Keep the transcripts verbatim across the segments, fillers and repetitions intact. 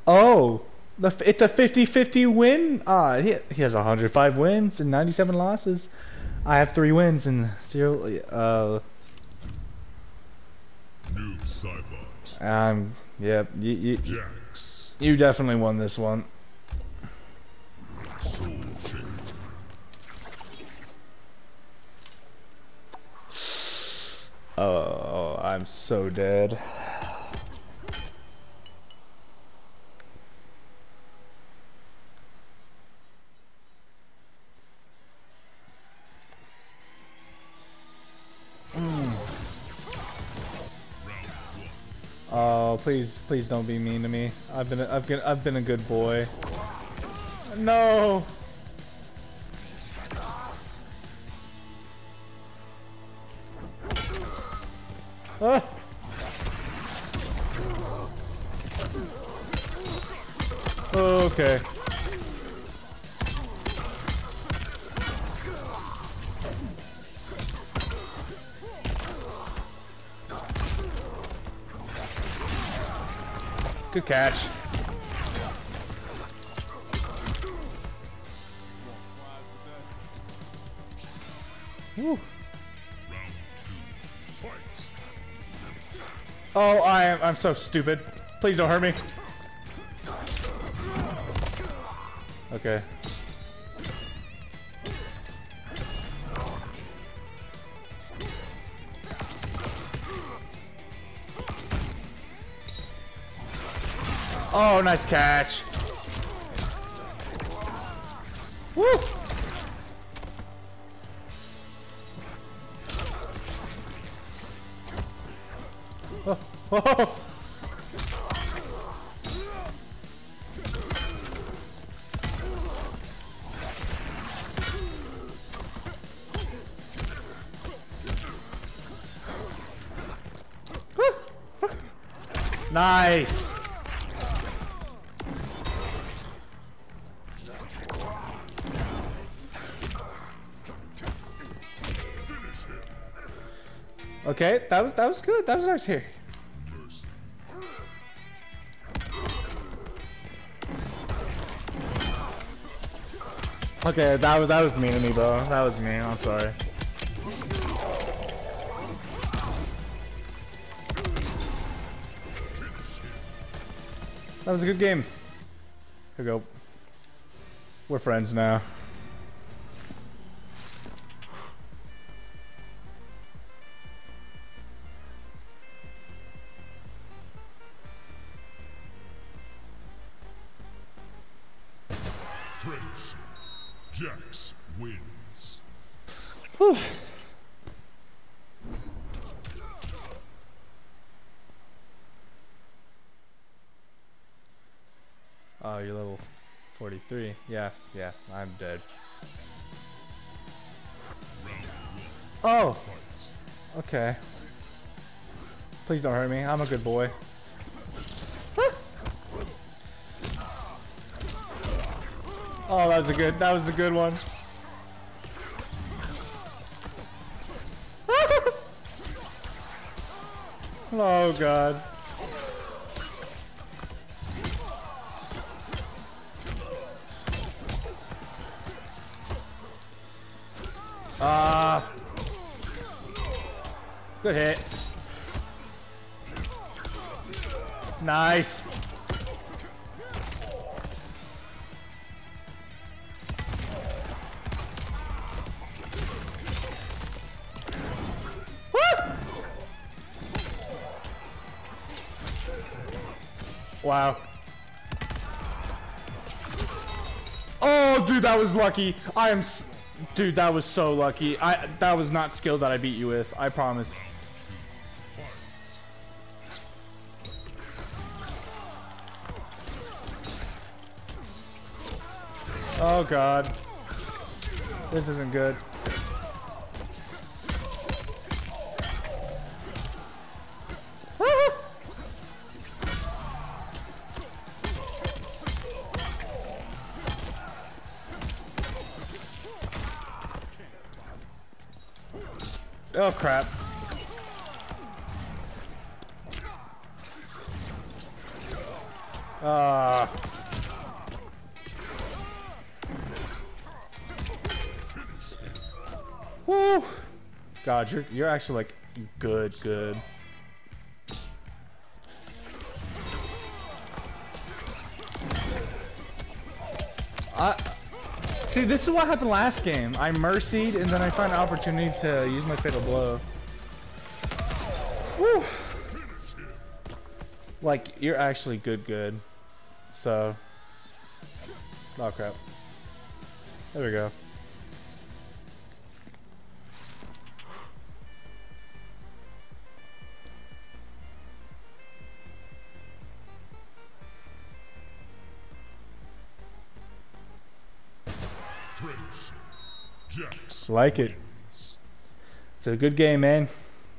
Oh, the, it's a fifty fifty win. Ah, he, he has one hundred five wins and ninety-seven losses. I have three wins and zero. Uh, Noob Saibot. um, yeah, you, you, Jax. you definitely won this one. Soul Shaker. Oh, I'm so dead. Oh, please, please don't be mean to me. I've been, a, I've been, I've been a good boy. No. Ah. Okay. Good catch. Woo. Round two. Fight. Oh, I am. I'm so stupid. Please don't hurt me. Okay. Oh, nice catch. Woo! Oh, oh. Nice. Okay, that was that was good. That was nice here. Okay, that was that was mean to me, bro. That was mean. I'm sorry. That was a good game. Here we go. We're friends now. Friendship. Jax wins. Whew. Oh, you're level forty-three. Yeah, yeah, I'm dead. Oh! Okay. Please don't hurt me. I'm a good boy. Oh, that was a good, that was a good one. Oh, God. Ah. Uh, good hit. Nice. Wow. Oh, dude, that was lucky. I am, s dude, that was so lucky. I that was not skill that I beat you with. I promise. Oh God, this isn't good. Oh crap. Ah. Woo. God, you're you're actually like good, good. I see. This is what happened last game. I mercied, and then I found an opportunity to use my fatal blow. Whew. Like you're actually good, good. So, oh crap. There we go. Friendship. Jax. Like it. wins. It's a good game, man.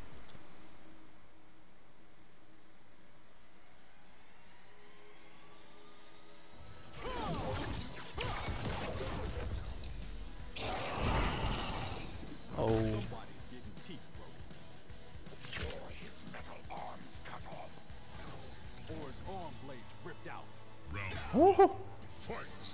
Oh. Somebody's getting teeth broken. Or his metal arms cut off. Or his arm blades ripped out. Round Oh. fight.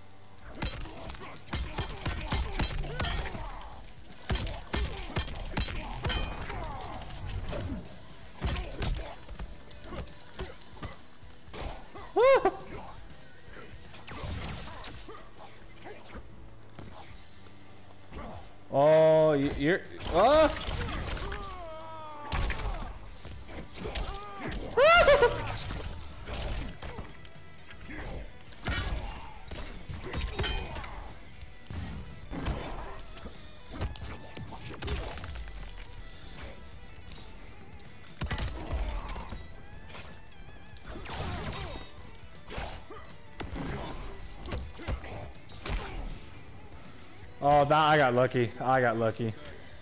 Oh, you- you're. Oh. Oh, that I got lucky. I got lucky.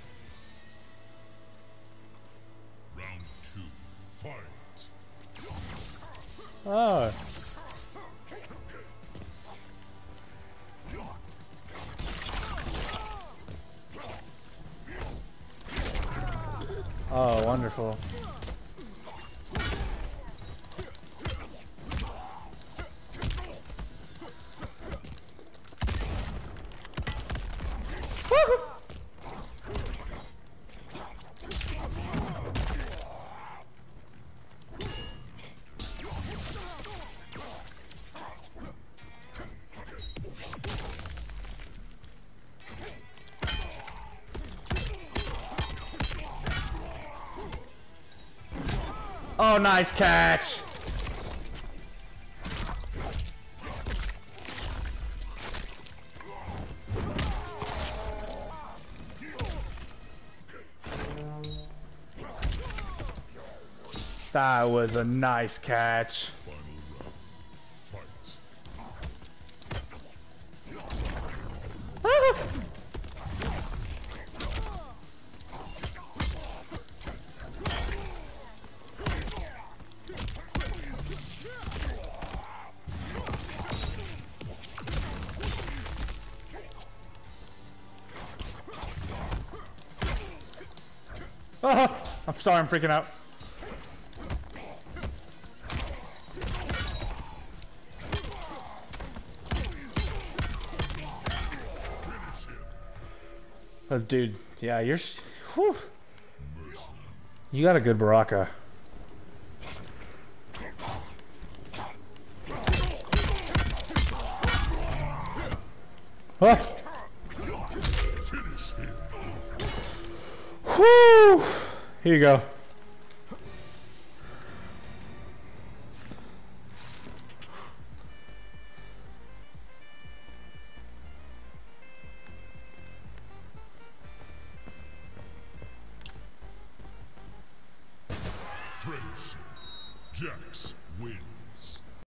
Round two. Fight. Oh. Oh, wonderful. Oh, nice catch. That was a nice catch. Final round. Fight. Oh, I'm sorry, I'm freaking out. Finish him. Oh, dude, yeah, you're. s- Whew. You got a good Baraka. Oh. Finish him. Whew. Here you go. Friendship. Jax wins.